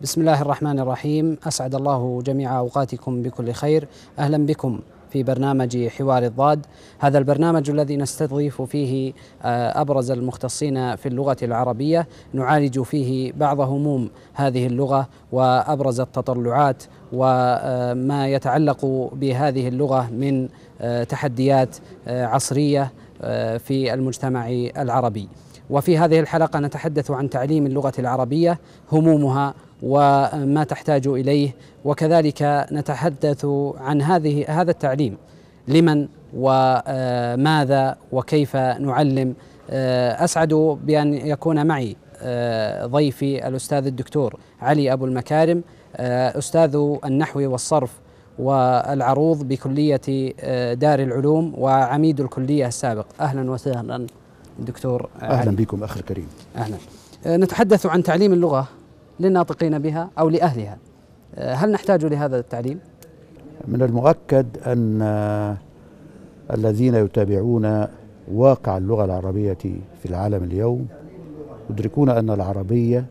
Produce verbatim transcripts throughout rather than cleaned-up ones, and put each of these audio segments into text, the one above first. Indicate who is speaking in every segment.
Speaker 1: بسم الله الرحمن الرحيم. أسعد الله جميع أوقاتكم بكل خير. أهلا بكم في برنامج حوار الضاد، هذا البرنامج الذي نستضيف فيه أبرز المختصين في اللغة العربية، نعالج فيه بعض هموم هذه اللغة وأبرز التطلعات وما يتعلق بهذه اللغة من تحديات عصرية في المجتمع العربي. وفي هذه الحلقة نتحدث عن تعليم اللغة العربية، همومها وما تحتاج إليه، وكذلك نتحدث عن هذه هذا التعليم لمن وماذا وكيف نعلم. أسعد بأن يكون معي ضيفي الأستاذ الدكتور علي أبو المكارم، أستاذ النحو والصرف والعروض بكلية دار العلوم وعميد الكلية السابق. أهلا وسهلا دكتور علي.
Speaker 2: أهلا بكم أخي الكريم.
Speaker 1: أهلا. نتحدث عن تعليم اللغة للناطقين بها أو لأهلها، هل نحتاج لهذا التعليم؟
Speaker 2: من المؤكد أن الذين يتابعون واقع اللغة العربية في العالم اليوم يدركون أن العربية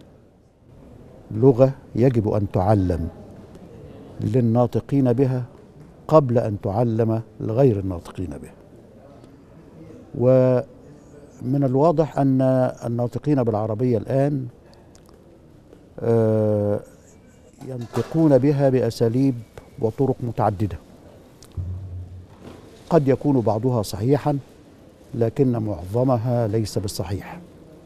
Speaker 2: لغة يجب أن تعلم للناطقين بها قبل أن تعلم لغير الناطقين بها. ومن الواضح أن الناطقين بالعربية الآن ينطقون بها بأساليب وطرق متعددة، قد يكون بعضها صحيحا لكن معظمها ليس بالصحيح.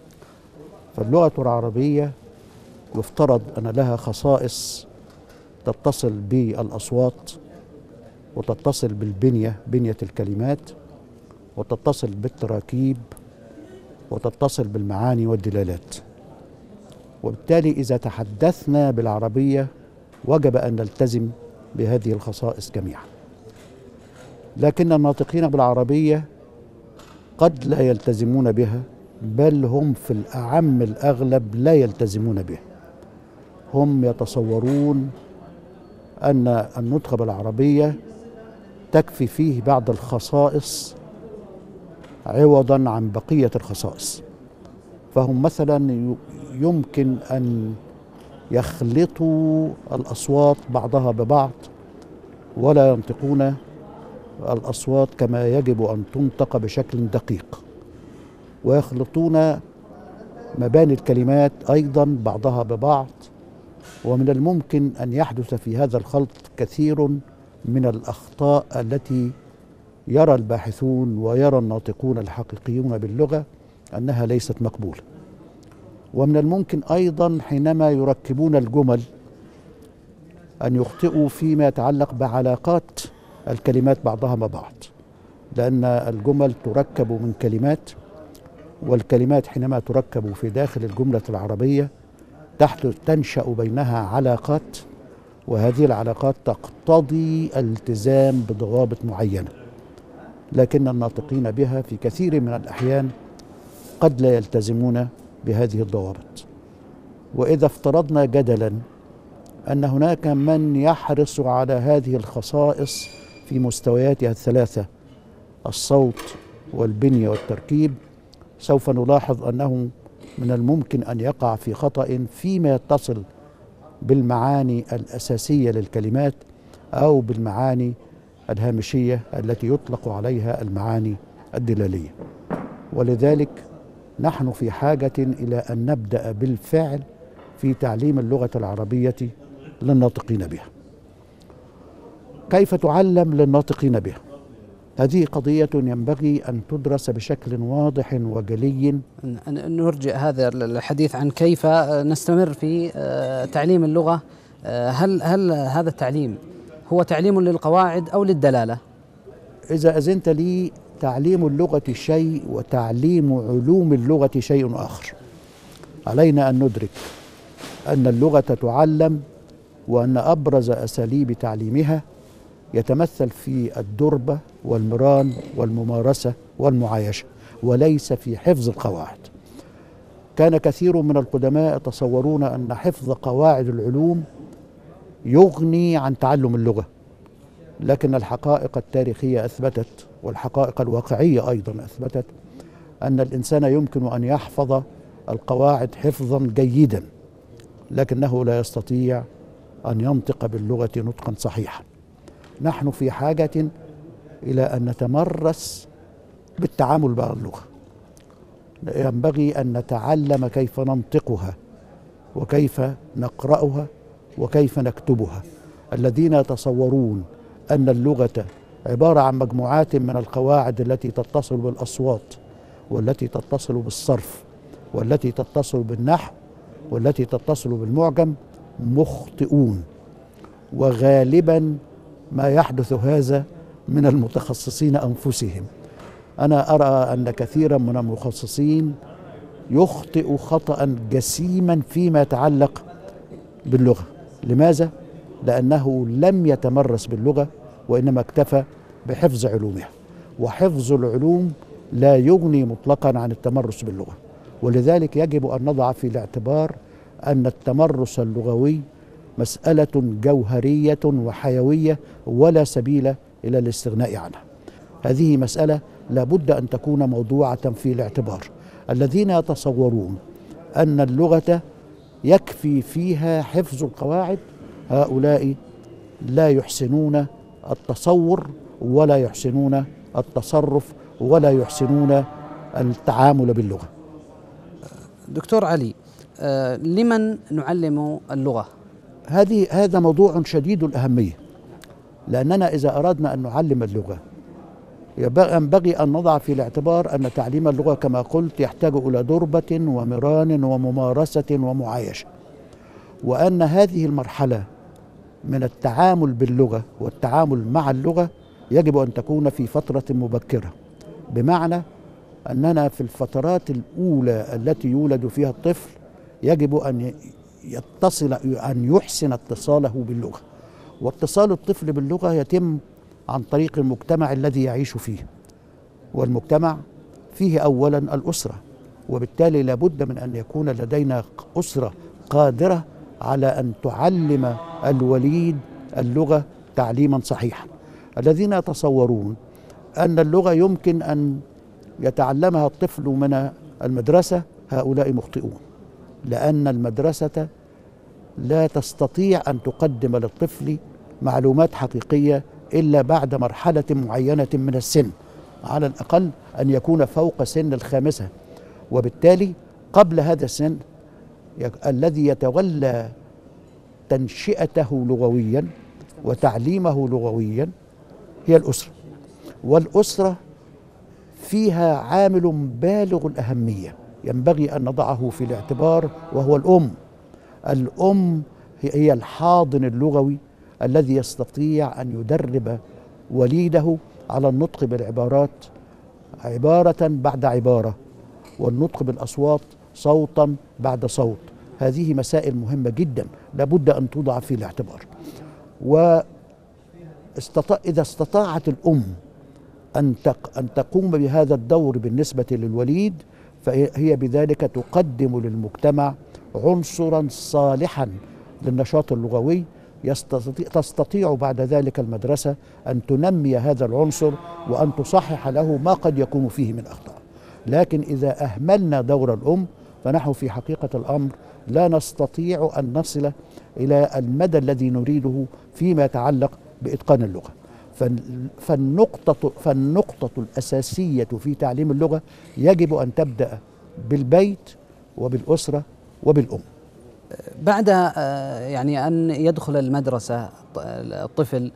Speaker 2: فاللغة العربية يفترض أن لها خصائص تتصل بالأصوات وتتصل بالبنية، بنية الكلمات، وتتصل بالتراكيب، وتتصل بالمعاني والدلالات. وبالتالي إذا تحدثنا بالعربية وجب أن نلتزم بهذه الخصائص جميعا. لكن الناطقين بالعربية قد لا يلتزمون بها، بل هم في الأعم الأغلب لا يلتزمون بها. هم يتصورون أن النطق بالعربية تكفي فيه بعض الخصائص عوضا عن بقية الخصائص. فهم مثلا يمكن أن يخلطوا الأصوات بعضها ببعض ولا ينطقون الأصوات كما يجب أن تنطق بشكل دقيق، ويخلطون مباني الكلمات أيضا بعضها ببعض. ومن الممكن أن يحدث في هذا الخلط كثير من الأخطاء التي يرى الباحثون ويرى الناطقون الحقيقيون باللغة أنها ليست مقبولة. ومن الممكن أيضا حينما يركبون الجمل أن يخطئوا فيما يتعلق بعلاقات الكلمات بعضها مع بعض، لأن الجمل تركب من كلمات، والكلمات حينما تركب في داخل الجملة العربية تحدث تنشأ بينها علاقات، وهذه العلاقات تقتضي الالتزام بضوابط معينة، لكن الناطقين بها في كثير من الأحيان قد لا يلتزمون بهذه الضوابط. وإذا افترضنا جدلا أن هناك من يحرص على هذه الخصائص في مستوياتها الثلاثة، الصوت والبنية والتركيب، سوف نلاحظ أنه من الممكن أن يقع في خطأ فيما يتصل بالمعاني الأساسية للكلمات أو بالمعاني الهامشية التي يطلق عليها المعاني الدلالية. ولذلك نحن في حاجة إلى أن نبدأ بالفعل في تعليم اللغة العربية للناطقين بها. كيف تعلم للناطقين بها؟ هذه قضية ينبغي أن تدرس بشكل واضح وجلي.
Speaker 1: نرجع هذا الحديث عن كيف نستمر في تعليم اللغة. هل هل هذا التعليم هو تعليم للقواعد أو للدلالة؟
Speaker 2: إذا أذنت لي، تعليم اللغة شيء وتعليم علوم اللغة شيء آخر. علينا أن ندرك أن اللغة تعلم، وأن أبرز أساليب تعليمها يتمثل في الدربة والمران والممارسة والمعايشة، وليس في حفظ القواعد. كان كثير من القدماء يتصورون أن حفظ قواعد العلوم يغني عن تعلم اللغة، لكن الحقائق التاريخية أثبتت، والحقائق الواقعية أيضا أثبتت، أن الإنسان يمكن أن يحفظ القواعد حفظا جيدا لكنه لا يستطيع أن ينطق باللغة نطقا صحيحا. نحن في حاجة إلى أن نتمرس بالتعامل مع اللغة. ينبغي أن نتعلم كيف ننطقها وكيف نقرأها وكيف نكتبها. الذين يتصورون أن اللغة عبارة عن مجموعات من القواعد التي تتصل بالأصوات والتي تتصل بالصرف والتي تتصل بالنحو والتي تتصل بالمعجم مخطئون، وغالبا ما يحدث هذا من المتخصصين أنفسهم. أنا أرى أن كثيرا من المتخصصين يخطئ خطأ جسيما فيما يتعلق باللغة. لماذا؟ لأنه لم يتمرس باللغة وإنما اكتفى بحفظ علومها، وحفظ العلوم لا يغني مطلقا عن التمرس باللغة. ولذلك يجب أن نضع في الاعتبار أن التمرس اللغوي مسألة جوهرية وحيوية ولا سبيل إلى الاستغناء عنها. هذه مسألة لابد أن تكون موضوعة في الاعتبار. الذين يتصورون أن اللغة يكفي فيها حفظ القواعد هؤلاء لا يحسنون التصور ولا يحسنون التصرف ولا يحسنون التعامل باللغة.
Speaker 1: دكتور علي، آه لمن نعلم اللغة؟
Speaker 2: هذه هذا موضوع شديد الأهمية، لأننا إذا أردنا أن نعلم اللغة ينبغي أن نضع في الاعتبار أن تعليم اللغة كما قلت يحتاج إلى دربة ومران وممارسة ومعايشة، وأن هذه المرحلة من التعامل باللغة والتعامل مع اللغة يجب أن تكون في فترة مبكرة، بمعنى أننا في الفترات الأولى التي يولد فيها الطفل يجب أن يتصل أن يحسن اتصاله باللغة. واتصال الطفل باللغة يتم عن طريق المجتمع الذي يعيش فيه، والمجتمع فيه أولا الأسرة، وبالتالي لابد من أن يكون لدينا أسرة قادرة على أن تعلم الوليد اللغة تعليما صحيحا. الذين يتصورون أن اللغة يمكن أن يتعلمها الطفل من المدرسة هؤلاء مخطئون، لأن المدرسة لا تستطيع أن تقدم للطفل معلومات حقيقية إلا بعد مرحلة معينة من السن، على الأقل أن يكون فوق سن الخامسة. وبالتالي قبل هذا السن الذي يتولى تنشئته لغويا وتعليمه لغويا هي الأسرة، والأسرة فيها عامل بالغ الأهمية ينبغي أن نضعه في الاعتبار، وهو الأم. الأم هي الحاضن اللغوي الذي يستطيع أن يدرب وليده على النطق بالعبارات عبارة بعد عبارة، والنطق بالأصوات صوتا بعد صوت. هذه مسائل مهمة جدا لابد أن توضع في الاعتبار. وإذا استطاعت الأم أن أن تقوم بهذا الدور بالنسبة للوليد، فهي بذلك تقدم للمجتمع عنصرا صالحا للنشاط اللغوي. يستطيع تستطيع بعد ذلك المدرسة أن تنمي هذا العنصر وأن تصحح له ما قد يكون فيه من أخطاء. لكن إذا أهملنا دور الأم فنحن في حقيقة الأمر لا نستطيع أن نصل إلى المدى الذي نريده فيما يتعلق بإتقان اللغة. فالنقطة, فالنقطة الأساسية في تعليم اللغة يجب أن تبدأ بالبيت وبالأسرة وبالأم.
Speaker 1: بعد يعني أن يدخل المدرسة الطفل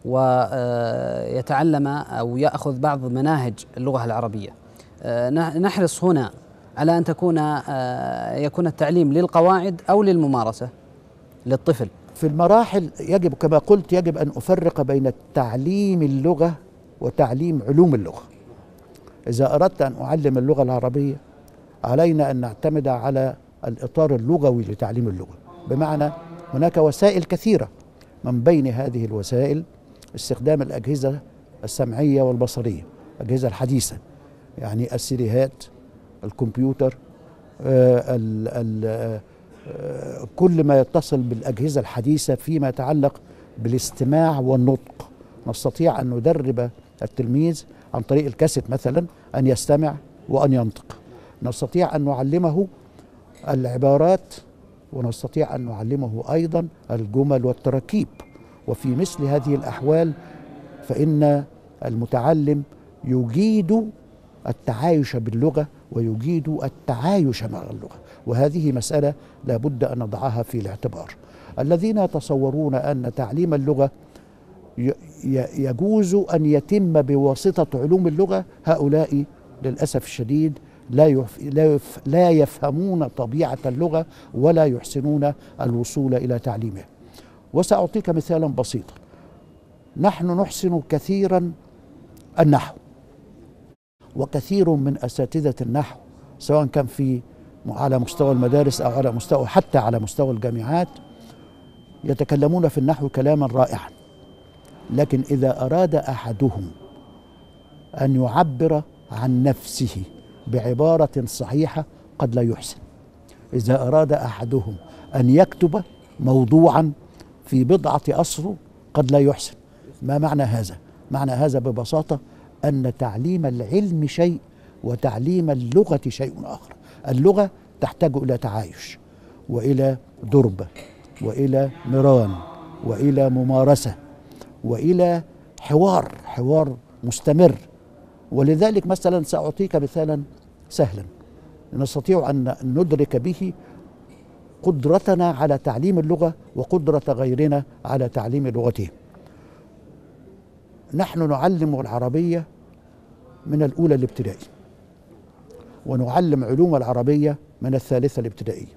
Speaker 1: ويتعلم أو يأخذ بعض مناهج اللغة العربية، نحرص هنا على أن تكون يكون التعليم للقواعد أو للممارسة للطفل.
Speaker 2: في المراحل يجب كما قلت يجب أن أفرق بين تعليم اللغة وتعليم علوم اللغة. إذا أردت أن أعلم اللغة العربية علينا أن نعتمد على الإطار اللغوي لتعليم اللغة، بمعنى هناك وسائل كثيرة، من بين هذه الوسائل استخدام الأجهزة السمعية والبصرية، الأجهزة الحديثة، يعني السيديهات، الكمبيوتر، آه ال ال آه كل ما يتصل بالأجهزة الحديثة فيما يتعلق بالاستماع والنطق. نستطيع أن ندرب التلميذ عن طريق الكاسيت مثلا أن يستمع وأن ينطق. نستطيع أن نعلمه العبارات ونستطيع أن نعلمه أيضا الجمل والتراكيب. وفي مثل هذه الأحوال فإن المتعلم يجيد التعايش باللغة ويجيد التعايش مع اللغة، وهذه مسألة لا بد أن نضعها في الاعتبار. الذين يتصورون أن تعليم اللغة يجوز أن يتم بواسطة علوم اللغة، هؤلاء للأسف الشديد لا يف... لا, يف... لا يفهمون طبيعة اللغة ولا يحسنون الوصول إلى تعليمها. وسأعطيك مثالا بسيطا. نحن نحسن كثيرا النحو، وكثير من أساتذة النحو سواء كان في على مستوى المدارس أو على مستوى حتى على مستوى الجامعات يتكلمون في النحو كلاما رائعا، لكن إذا أراد أحدهم أن يعبر عن نفسه بعبارة صحيحة قد لا يحسن. إذا أراد أحدهم أن يكتب موضوعا في بضعة أسطر قد لا يحسن. ما معنى هذا؟ معنى هذا ببساطة أن تعليم العلم شيء وتعليم اللغة شيء آخر. اللغة تحتاج إلى تعايش وإلى دربة وإلى مران وإلى ممارسة وإلى حوار حوار مستمر. ولذلك مثلا سأعطيك مثالا سهلا نستطيع أن ندرك به قدرتنا على تعليم اللغة وقدرة غيرنا على تعليم لغته. نحن نعلم العربية من الأولى الابتدائي، ونعلم علوم العربية من الثالثة الابتدائية،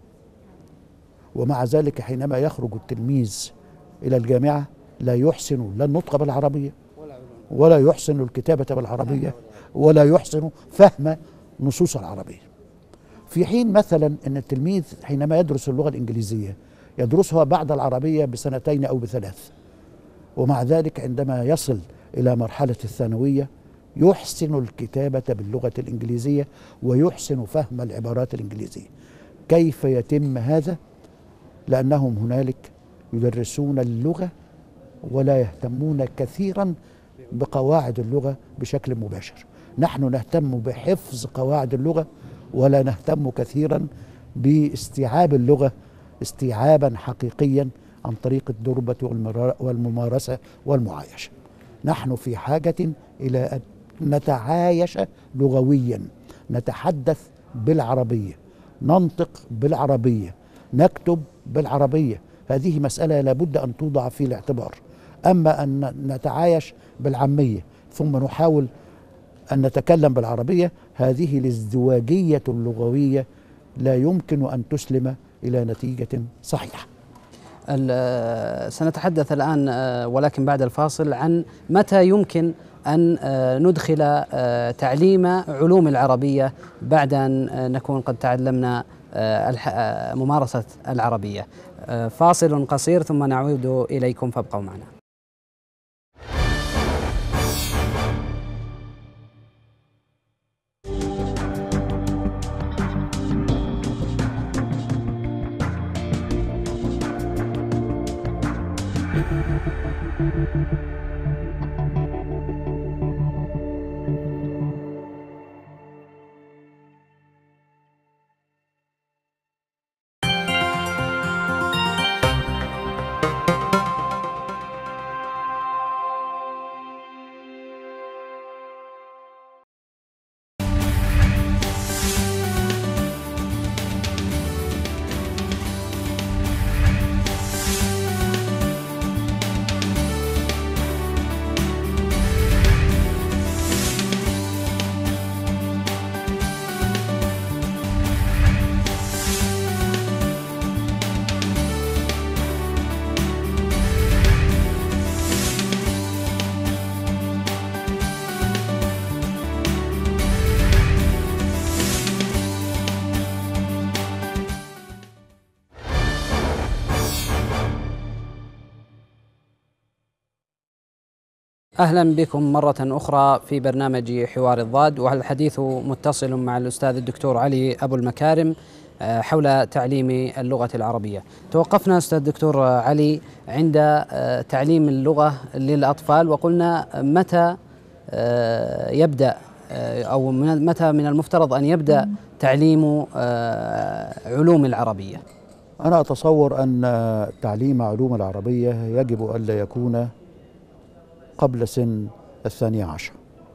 Speaker 2: ومع ذلك حينما يخرج التلميذ إلى الجامعة لا يحسن لا النطق بالعربية ولا يحسن الكتابة بالعربية ولا يحسن فهم نصوص العربية، في حين مثلا أن التلميذ حينما يدرس اللغة الإنجليزية يدرسها بعد العربية بسنتين أو بثلاث، ومع ذلك عندما يصل إلى مرحلة الثانوية يحسن الكتابة باللغة الإنجليزية ويحسن فهم العبارات الإنجليزية. كيف يتم هذا؟ لأنهم هنالك يدرسون اللغة ولا يهتمون كثيرا بقواعد اللغة بشكل مباشر. نحن نهتم بحفظ قواعد اللغة ولا نهتم كثيرا باستيعاب اللغة استيعابا حقيقيا عن طريق الدربة والممارسة والمعايشة. نحن في حاجة إلى أن نتعايش لغويا، نتحدث بالعربية، ننطق بالعربية، نكتب بالعربية. هذه مسألة لابد أن توضع في الاعتبار. أما أن نتعايش بالعامية ثم نحاول أن نتكلم بالعربية، هذه الازدواجية اللغوية لا يمكن أن تسلم إلى نتيجة صحيحة.
Speaker 1: سنتحدث الآن ولكن بعد الفاصل عن متى يمكن أن ندخل تعليم علوم العربية بعد أن نكون قد تعلمنا ممارسة العربية. فاصل قصير ثم نعود إليكم فابقوا معنا. أهلا بكم مرة أخرى في برنامج حوار الضاد، والحديث متصل مع الأستاذ الدكتور علي أبو المكارم حول تعليم اللغة العربية. توقفنا أستاذ الدكتور علي عند تعليم اللغة للأطفال، وقلنا متى يبدأ أو متى من المفترض أن يبدأ تعليم علوم العربية.
Speaker 2: أنا أتصور أن تعليم علوم العربية يجب ألا يكون قبل سن الثانية عشر،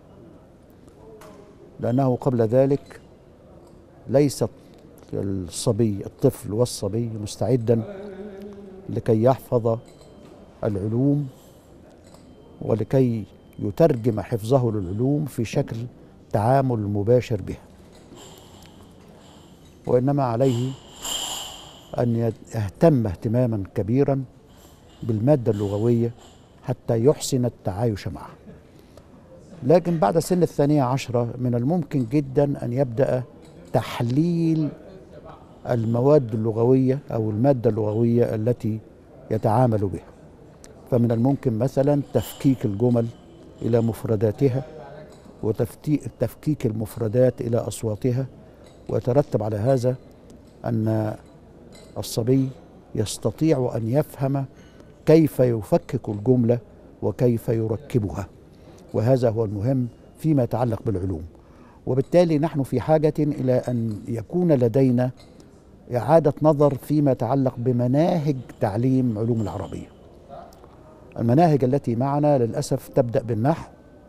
Speaker 2: لأنه قبل ذلك ليس الصبي الطفل والصبي مستعدا لكي يحفظ العلوم ولكي يترجم حفظه للعلوم في شكل تعامل مباشر بها، وإنما عليه أن يهتم اهتماما كبيرا بالمادة اللغوية حتى يحسن التعايش معها. لكن بعد سن الثانية عشرة من الممكن جدا أن يبدأ تحليل المواد اللغوية أو المادة اللغوية التي يتعامل بها. فمن الممكن مثلا تفكيك الجمل إلى مفرداتها وتفكيك المفردات إلى أصواتها، ويترتب على هذا أن الصبي يستطيع أن يفهم كيف يفكك الجملة وكيف يركبها، وهذا هو المهم فيما يتعلق بالعلوم. وبالتالي نحن في حاجة إلى أن يكون لدينا إعادة نظر فيما يتعلق بمناهج تعليم علوم العربية. المناهج التي معنا للأسف تبدأ بالنحو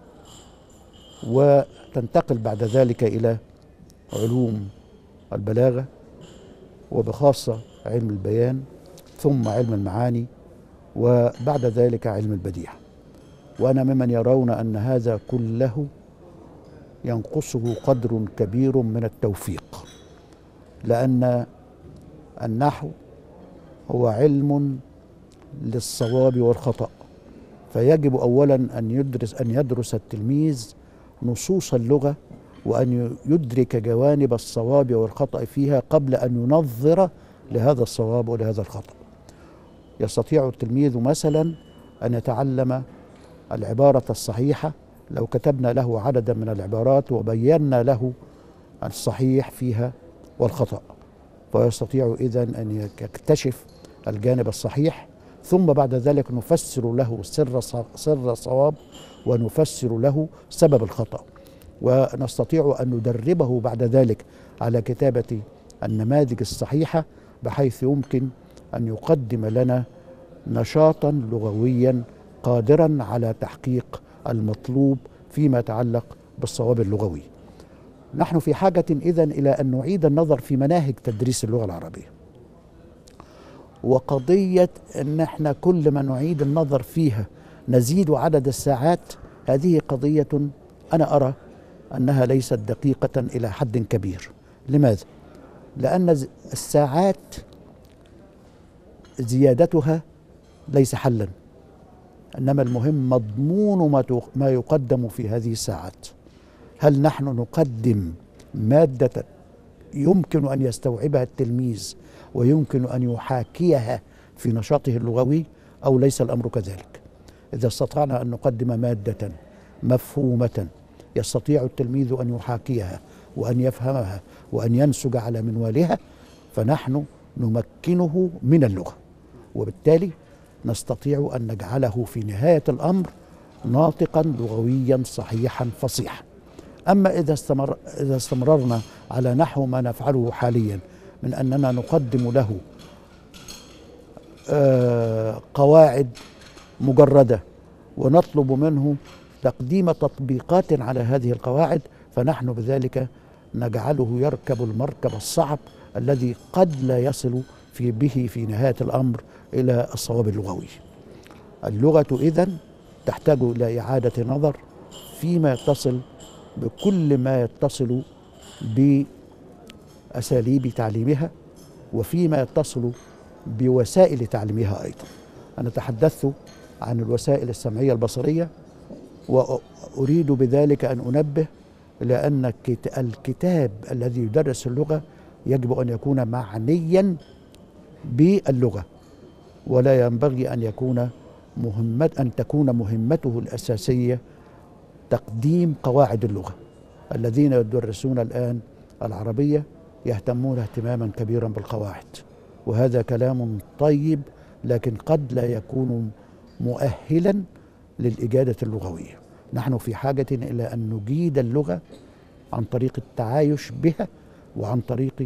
Speaker 2: وتنتقل بعد ذلك إلى علوم البلاغة وبخاصة علم البيان، ثم علم المعاني، وبعد ذلك علم البديع. وأنا ممن يرون أن هذا كله ينقصه قدر كبير من التوفيق، لأن النحو هو علم للصواب والخطأ، فيجب أولا أن يدرس أن يدرس التلميذ نصوص اللغة وأن يدرك جوانب الصواب والخطأ فيها قبل أن ينظر لهذا الصواب ولهذا الخطأ. يستطيع التلميذ مثلا أن يتعلم العبارة الصحيحة لو كتبنا له عددا من العبارات وبينا له الصحيح فيها والخطأ، فيستطيع إذن أن يكتشف الجانب الصحيح، ثم بعد ذلك نفسر له سر سر الصواب ونفسر له سبب الخطأ، ونستطيع أن ندربه بعد ذلك على كتابة النماذج الصحيحة بحيث يمكن أن يقدم لنا نشاطا لغويا قادرا على تحقيق المطلوب فيما يتعلق بالصواب اللغوي. نحن في حاجة إذن إلى أن نعيد النظر في مناهج تدريس اللغة العربية، وقضية أن احنا كل ما نعيد النظر فيها نزيد عدد الساعات، هذه قضية أنا أرى أنها ليست دقيقة إلى حد كبير. لماذا؟ لأن الساعات زيادتها ليس حلا، إنما المهم مضمون ما يقدم في هذه الساعات. هل نحن نقدم مادة يمكن أن يستوعبها التلميذ ويمكن أن يحاكيها في نشاطه اللغوي، أو ليس الأمر كذلك؟ إذا استطعنا أن نقدم مادة مفهومة يستطيع التلميذ أن يحاكيها وأن يفهمها وأن ينسج على منوالها، فنحن نمكنه من اللغة، وبالتالي نستطيع أن نجعله في نهاية الأمر ناطقا لغويا صحيحا فصيحا. أما إذا استمر إذا استمررنا على نحو ما نفعله حاليا من أننا نقدم له آه قواعد مجردة ونطلب منه تقديم تطبيقات على هذه القواعد، فنحن بذلك نجعله يركب المركب الصعب الذي قد لا يصل في به في نهاية الأمر إلى الصواب اللغوي. اللغة إذن تحتاج إلى إعادة نظر فيما يتصل بكل ما يتصل بأساليب تعليمها وفيما يتصل بوسائل تعليمها أيضا. أنا تحدثت عن الوسائل السمعية البصرية، وأريد بذلك أن أنبه إلى أن الكتاب الذي يدرس اللغة يجب أن يكون معنيا باللغة، ولا ينبغي أن يكون مهمة أن تكون مهمته الأساسية تقديم قواعد اللغة. الذين يدرسون الآن العربية يهتمون اهتماما كبيرا بالقواعد، وهذا كلام طيب، لكن قد لا يكون مؤهلا للإجادة اللغوية. نحن في حاجة إلى أن نجيد اللغة عن طريق التعايش بها وعن طريق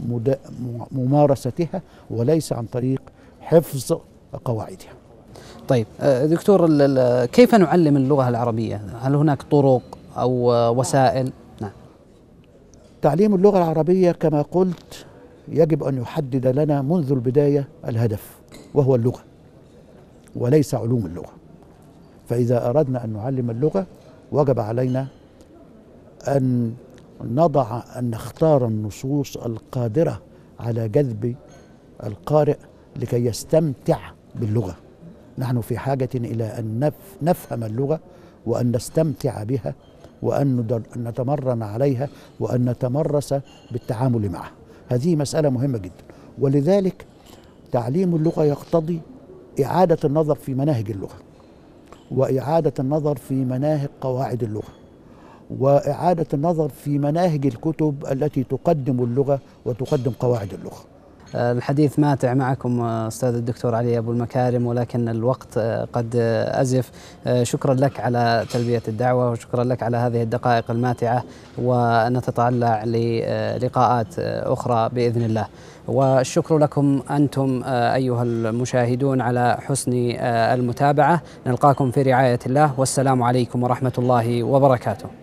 Speaker 2: ممارستها وليس عن طريق حفظ قواعدها.
Speaker 1: طيب دكتور، كيف نعلم اللغة العربية؟ هل هناك طرق أو وسائل؟ نعم.
Speaker 2: تعليم اللغة العربية كما قلت يجب أن يحدد لنا منذ البداية الهدف، وهو اللغة وليس علوم اللغة. فإذا أردنا أن نعلم اللغة وجب علينا أن نضع أن نختار النصوص القادرة على جذب القارئ لكي يستمتع باللغة. نحن في حاجة إلى أن نفهم اللغة وأن نستمتع بها وأن نتمرن عليها وأن نتمرس بالتعامل معها. هذه مسألة مهمة جدا، ولذلك تعليم اللغة يقتضي إعادة النظر في مناهج اللغة، وإعادة النظر في مناهج قواعد اللغة، وإعادة النظر في مناهج الكتب التي تقدم اللغة وتقدم قواعد اللغة.
Speaker 1: الحديث ماتع معكم أستاذ الدكتور علي أبو المكارم، ولكن الوقت قد أزف. شكرا لك على تلبية الدعوة، وشكرا لك على هذه الدقائق الماتعة، ونتطلع للقاءات أخرى بإذن الله. والشكر لكم أنتم أيها المشاهدون على حسن المتابعة. نلقاكم في رعاية الله، والسلام عليكم ورحمة الله وبركاته.